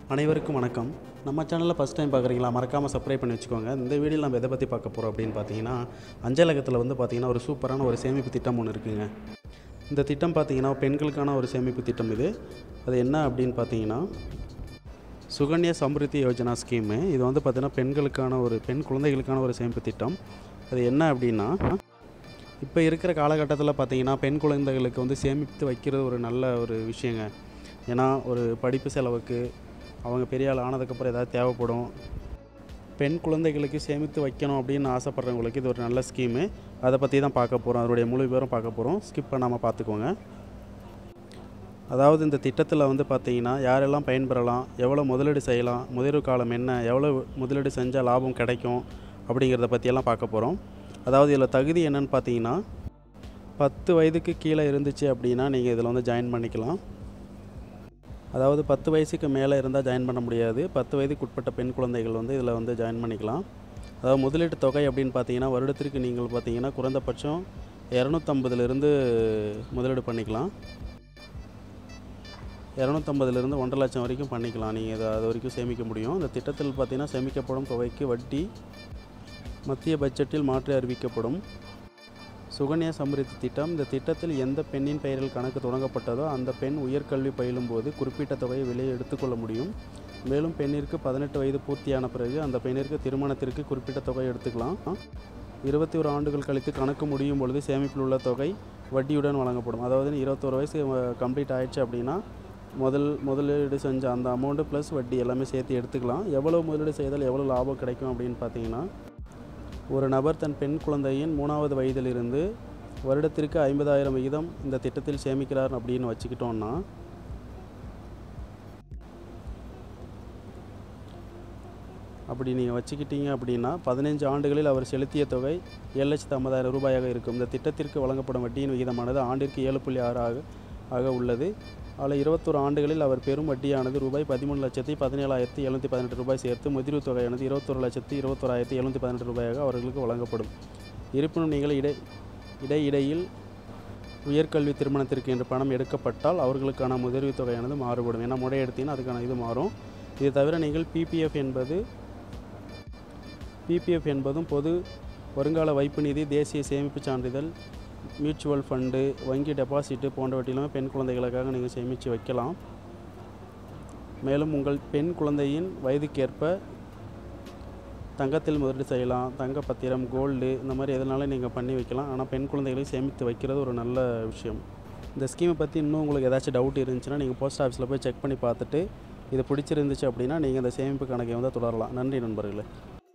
அனைவருக்கும் வணக்கம். நம்ம சேனலில் ஃபஸ்ட் டைம் பார்க்குறீங்களா? மறக்காமல் சப்ஸ்கிரைப் பண்ணி வச்சுக்கோங்க. இந்த வீடியோவில் நம்ம எதை பற்றி பார்க்க போகிறோம் அப்படின்னு பார்த்தீங்கன்னா, அஞ்சலகத்தில் பார்த்தீங்கன்னா ஒரு சூப்பரான ஒரு சேமிப்பு திட்டம் ஒன்று இருக்குங்க. இந்த திட்டம் பார்த்தீங்கன்னா பெண்களுக்கான ஒரு சேமிப்பு திட்டம். அது என்ன அப்படின்னு பார்த்தீங்கன்னா, சுகன்யா சம்ரித்தி யோஜனா ஸ்கீமு. இது பார்த்தீங்கன்னா பெண்களுக்கான பெண் குழந்தைகளுக்கான ஒரு சேமிப்பு திட்டம். அது என்ன அப்படின்னா, இப்போ இருக்கிற காலகட்டத்தில் பார்த்தீங்கன்னா பெண் குழந்தைகளுக்கு சேமித்து வைக்கிறது ஒரு நல்ல ஒரு விஷயங்க. ஏன்னா ஒரு படிப்பு செலவுக்கு அவங்க பெரிய ஆள் ஆனதுக்கப்புறம் ஏதாவது தேவைப்படும். பெண் குழந்தைகளுக்கு சேமித்து வைக்கணும் அப்படின்னு ஆசைப்பட்றவங்களுக்கு இது ஒரு நல்ல ஸ்கீமு. அதை பற்றி தான் பார்க்க போகிறோம். அதனுடைய முழு விவரம் பார்க்க போகிறோம். ஸ்கிப் பண்ணாமல் பார்த்துக்கோங்க. அதாவது இந்த திட்டத்தில் பார்த்தீங்கன்னா யாரெல்லாம் பயன்பெறலாம், எவ்வளோ முதலீடு செய்யலாம், முதலீடு காலம் என்ன, எவ்வளோ முதலீடு செஞ்சால் லாபம் கிடைக்கும் அப்படிங்கிறத பற்றியெல்லாம் பார்க்க போகிறோம். அதாவது இதில் தகுதி என்னன்னு பார்த்தீங்கன்னா, 10 வயதுக்கு கீழே இருந்துச்சு அப்படின்னா நீங்கள் இதில் ஜாயின் பண்ணிக்கலாம். அதாவது 10 வயசுக்கு மேலே இருந்தால் ஜாயின் பண்ண முடியாது. 10 வயதுக்கு உட்பட்ட பெண் குழந்தைகள் இதில் ஜாயின் பண்ணிக்கலாம். அதாவது முதலீட்டு தொகை அப்படின்னு பார்த்தீங்கன்னா, வருடத்திற்கு நீங்கள் பார்த்தீங்கன்னா குறைந்தபட்சம் 250லிருந்து முதலீடு பண்ணிக்கலாம். 250லிருந்து 1.5 லட்சம் வரைக்கும் பண்ணிக்கலாம். நீங்கள் அது வரைக்கும் சேமிக்க முடியும். இந்த திட்டத்தில் பார்த்தீங்கன்னா சேமிக்கப்படும் தொகைக்கு வட்டி மத்திய பட்ஜெட்டில் மாற்றி அறிவிக்கப்படும். சுகன்யா சம்ரித்தி திட்டம். இந்த திட்டத்தில் எந்த பெண்ணின் பெயரில் கணக்கு தொடங்கப்பட்டதோ அந்த பெண் உயர்கல்வி பயிலும்போது குறிப்பிட்ட தொகையை வெளியே எடுத்துக்கொள்ள முடியும். மேலும் பெண்ணிற்கு 18 வயது பூர்த்தியான பிறகு அந்த பெண்ணிற்கு திருமணத்திற்கு குறிப்பிட்ட தொகை எடுத்துக்கலாம். 21 ஆண்டுகள் கழித்து கணக்கு முடியும் பொழுது சேமிப்பில் உள்ள தொகை வட்டியுடன் வழங்கப்படும். அதாவது 21 வயசு கம்ப்ளீட் ஆகிடுச்சு அப்படின்னா முதலீடு செஞ்ச அந்த அமௌண்ட்டு ப்ளஸ் வட்டி எல்லாமே சேர்த்து எடுத்துக்கலாம். எவ்வளோ முதலீடு செய்தால் எவ்வளோ லாபம் கிடைக்கும் அப்படின்னு பார்த்தீங்கன்னா, ஒரு நபர் தன் பெண் குழந்தையின் 3வது வயதிலிருந்து வருடத்திற்கு 50,000 விகிதம் இந்த திட்டத்தில் சேமிக்கிறார் அப்படின்னு வச்சுக்கிட்டோன்னா, அப்படி நீங்கள் வச்சுக்கிட்டீங்க அப்படின்னா 15 ஆண்டுகளில் அவர் செலுத்திய தொகை 7,50,000 ரூபாயாக இருக்கும். இந்த திட்டத்திற்கு வழங்கப்படும் வட்டியின் விகிதமானது ஆண்டிற்கு 7.6 ஆக உள்ளது. அதில் 21 ஆண்டுகளில் அவர் பெறும் வட்டியானது ரூபாய் 13,17,718 ரூபாய் சேர்த்து முதலீடு தொகையானது 21,21,718 ரூபாயாக அவர்களுக்கு வழங்கப்படும். இருப்பினும் நீங்கள் இடையில் உயர்கல்வி திருமணத்திற்கு என்று பணம் எடுக்கப்பட்டால் அவர்களுக்கான முதலீடு தொகையானது மாறுபடும். ஏன்னா முறை எடுத்தீங்கன்னா அதுக்கான இது மாறும். இது தவிர நீங்கள் பிபிஎஃப் என்பதும் பொது வருங்கால வைப்பு நிதி, தேசிய சேமிப்பு சான்றிதழ், மியூச்சுவல் ஃபண்டு, வங்கி டெபாசிட்டு போன்றவற்றிலும் பெண் குழந்தைகளுக்காக நீங்கள் சேமித்து வைக்கலாம். மேலும் உங்கள் பெண் குழந்தையின் வயதுக்கேற்ப தங்கத்தில் முதலீடு செய்யலாம். தங்க பத்திரம், கோல்டு, இந்த மாதிரி எதனாலும் நீங்கள் பண்ணி வைக்கலாம். ஆனால் பெண் குழந்தைகளை சேமித்து வைக்கிறது ஒரு நல்ல விஷயம். இந்த ஸ்கீமை பற்றி இன்னும் உங்களுக்கு ஏதாச்சும் டவுட் இருந்துச்சுன்னா நீங்கள் போஸ்ட் ஆஃபீஸில் போய் செக் பண்ணி பார்த்துட்டு இது பிடிச்சிருந்துச்சு அப்படின்னா நீங்கள் இந்த சேமிப்பு கணக்கை தொடரலாம். நன்றி நண்பர்களே.